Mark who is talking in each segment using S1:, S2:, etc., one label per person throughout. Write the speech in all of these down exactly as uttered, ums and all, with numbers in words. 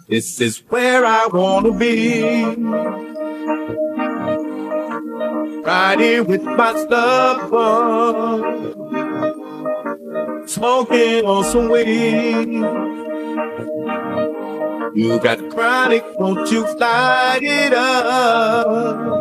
S1: This is where I wanna be. Right here with my stuff on, smoking on some weed. You got the chronic, won't you light it up?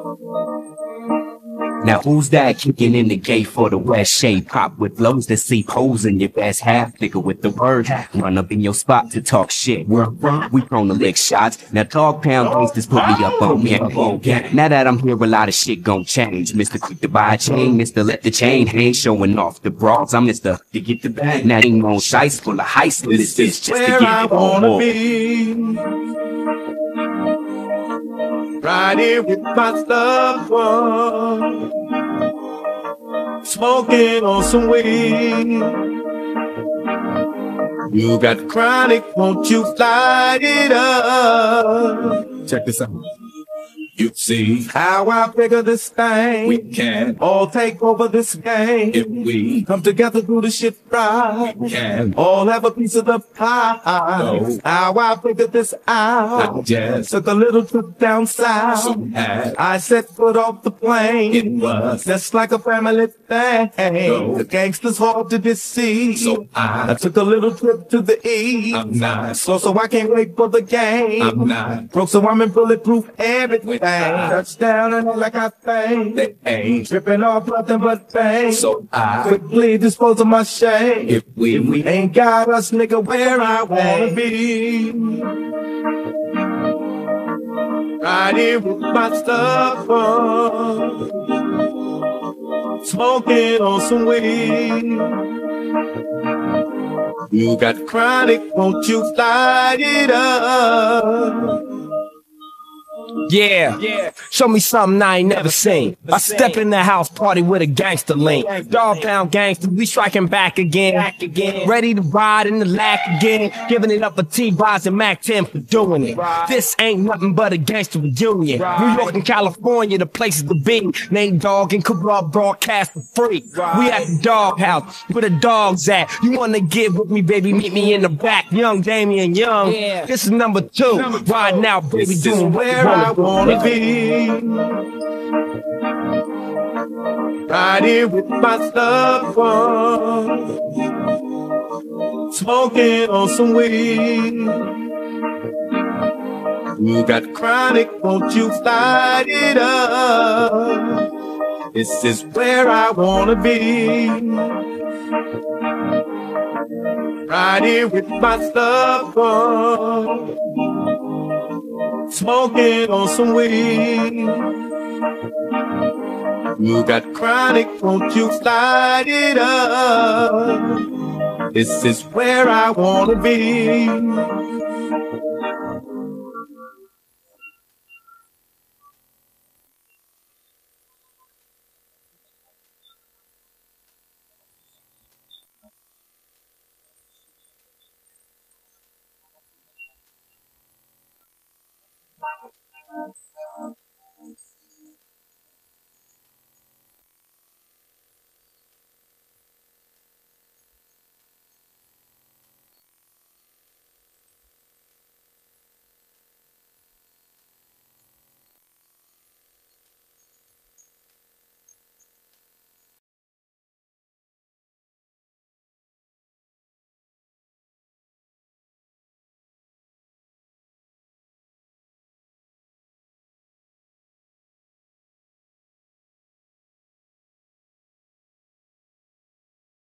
S2: Now who's that kicking in the gate for the West Shade Pop with flows that sleep holes in your best half nigga with the word. Run up in your spot to talk shit. Where I'm from, we prone to lick shots. Now dog pound gangsters put me up on me. Now that I'm here, a lot of shit gon' change. Mister Quick to buy a chain, Mister Let the chain hang, showing off the bras. I'm Mister to get the bag. Now ain't no shice full of heist. This is just to get
S1: I
S2: it
S1: wanna
S2: on.
S1: be. Right here with my stuff on, smoking on some weed. You got the chronic, won't you light it up? Check this out. You see how I figure this thing. We can all take over this game if we come together, do the shit right. We can all have a piece of the pie. No. How I figured this out. I just took a little trip down south. So I set foot off the plane. It was just like a family thing. No. The gangsters hard to deceive. So I, I took a little trip to the east. I'm not slow, so I can't wait for the game. I'm not broke, so I'm in bulletproof everything. Touchdown and like I think they ain't tripping off nothing but pain. So I quickly dispose of my shame. If we, if we ain't got us, nigga, where I wanna be. Right here with my stuff on, smoking on some weed. You got the chronic, won't you light it up?
S3: Yeah, yeah. Show me something I ain't never seen. I step in the house party with a gangster link. Dog pound gangster, we striking back again. Ready to ride in the lack again. Giving it up for T-Boz and Mac ten for doing it. This ain't nothing but a gangster reunion. New York and California, the places to be. Nate Dogg and Kurupt broadcast for free. We at the dog house, where the dogs at. You wanna get with me, baby, meet me in the back. Young Damian Young, this is number two. Right now, baby, doing where
S1: I wanna be. Right here with my stuff on, smoking on some weed. You got the chronic, won't you light it up? This is where I wanna be. Right here with my stuff on, smoking on some weed. You got chronic, won't you light it up? This is where I wanna be.